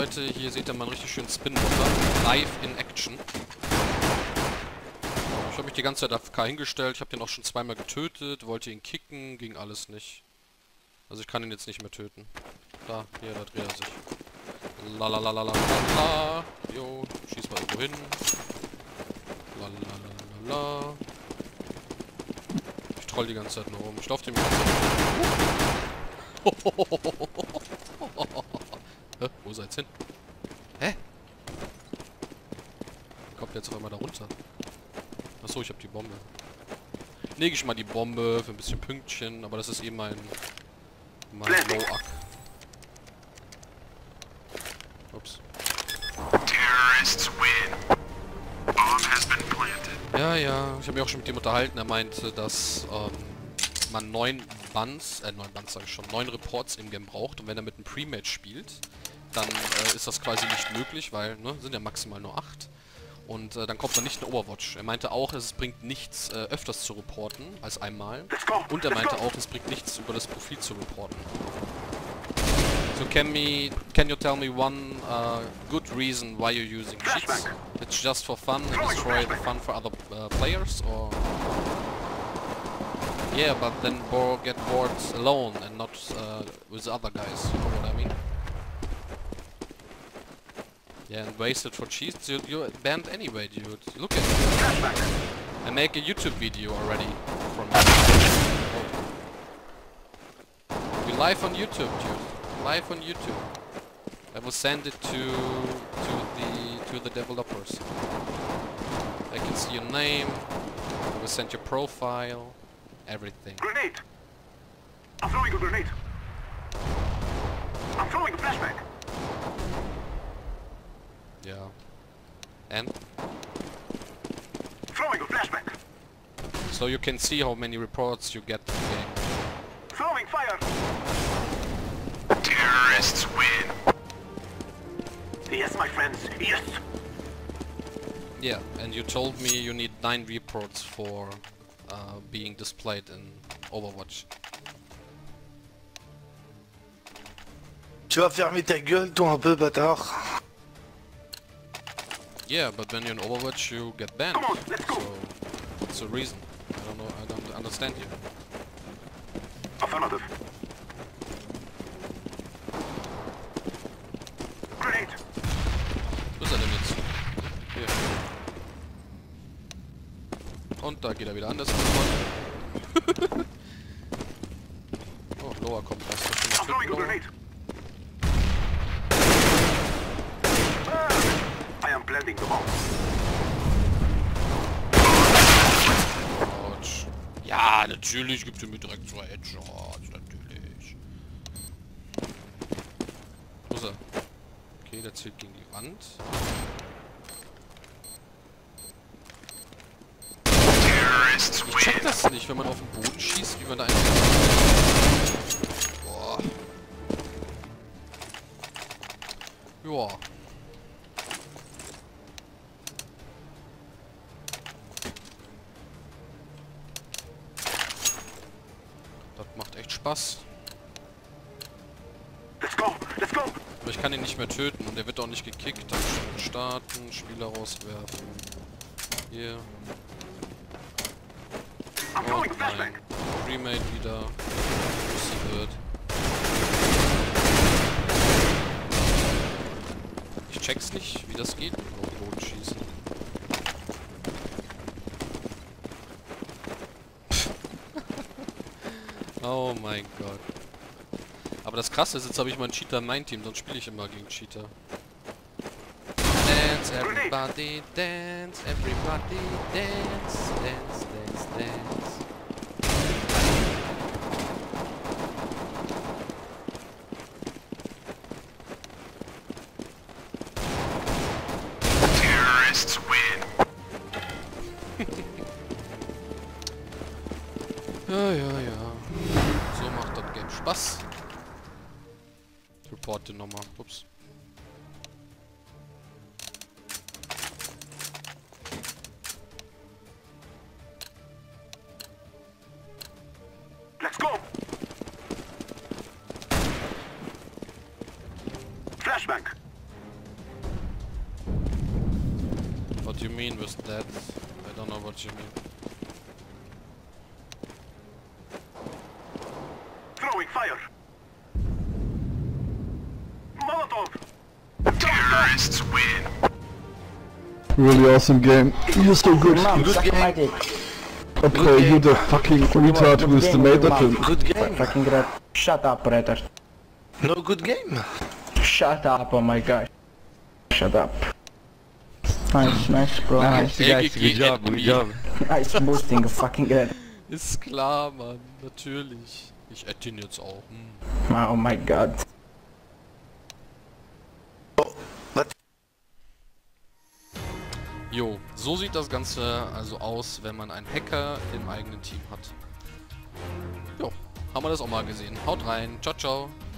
Leute, hier seht ihr mal einen richtig schönen Spin-Mutter. Live in Action. Ich habe mich die ganze Zeit AFK hingestellt. Ich habe den auch schon zweimal getötet. Wollte ihn kicken. Ging alles nicht. Also ich kann ihn jetzt nicht mehr töten. Da, hier, da dreht er sich. Lalalalalalala. Jo, schieß mal irgendwo hin. Lalalala. Ich troll die ganze Zeit nur rum. Ich laufe dem die ganze Zeit. Hä? Wo seid's hin? Hä? Kommt jetzt auf einmal da runter? Achso, ich hab die Bombe. Lege ich mal die Bombe für ein bisschen Pünktchen, aber das ist eh mein Low-Ack. Ups. Ja, ja, ich habe mich auch schon mit dem unterhalten. Er meinte, dass man 9 Reports im Game braucht. Und wenn er mit einem Pre-Match spielt, dann ist das quasi nicht möglich, weil, ne, sind ja maximal nur 8. Und dann kommt man nicht in Overwatch. Er meinte auch, es bringt nichts, öfters zu reporten als einmal. Und er meinte auch, es bringt nichts, über das Profil zu reporten. So can you tell me one good reason why you're using cheats? It's just for fun and destroy the fun for other players, or? Yeah, but then get bored alone and not with other guys. You know what I mean? Yeah, and wasted for cheats. You're banned anyway, dude. Look at it. I make a YouTube video already from you. We live on YouTube, dude. Live on YouTube. I will send it to the developers. I can see your name. I will send your profile. Everything. Grenade! I'm throwing a grenade. I'm throwing a flashback. Yeah. And? Throwing a flashback. So you can see how many reports you get in the game. Throwing fire. Terrorists win. Yes, my friends, yes. Yeah, and you told me you need 9 reports for being displayed in Overwatch. Tu vas fermer ta gueule, toi un peu, bâtard. Yeah, but when you're in Overwatch, you get banned. Come on, let's go. So what's the reason? I don't know. I don't understand you. Affirmative. Grenade. Wo ist er denn jetzt? Hier. Und da geht er wieder anders. Oh, Loa kommt erst. I'm throwing a grenade. I am planting the bomb. Autsch. Ja, natürlich gibt er mir direkt 2 Headshots. Natürlich. Wo ist er? Okay, der zielt gegen die Wand. Ich check das nicht, wenn man auf den Boden schießt, wie man da einfach... Boah. Joa. Das macht echt Spaß. Let's go, let's go. Aber ich kann ihn nicht mehr töten und der wird auch nicht gekickt. Dann starten, Spieler rauswerfen. Hier. I'm throwing a Und flashback. ein Remake wieder. Pussy wird. Ich check's nicht, wie das geht mit dem Boden schießen. Oh mein Gott. Aber das Krasse ist, jetzt habe ich mal einen Cheater in meinem Team, sonst spiele ich immer gegen Cheater. Dance, everybody, dance, everybody, dance, dance, dance, dance. Terrorists win. Ja, ja, ja. So macht das Game Spaß. Report den nochmal. Ups. Let's go. Flashback. do you mean with that? I don't know what you mean. Throwing fire. Molotov. Terrorists win. Really awesome game. You're so good. Mom, Good suck game. my dick. Okay, you the fucking retard who is the mate of him. Good game. Fucking rat. Shut up, retard. No good game. Shut up, oh my god. Shut up. Nice, bro. Nice. LGG Enemy. Nice boosting, fucking rat. Ist klar, Mann. Natürlich. Ich add ihn jetzt auch. Hm. Oh my god. Jo, so sieht das Ganze also aus, wenn man einen Hacker im eigenen Team hat. Jo, haben wir das auch mal gesehen. Haut rein. Ciao, ciao.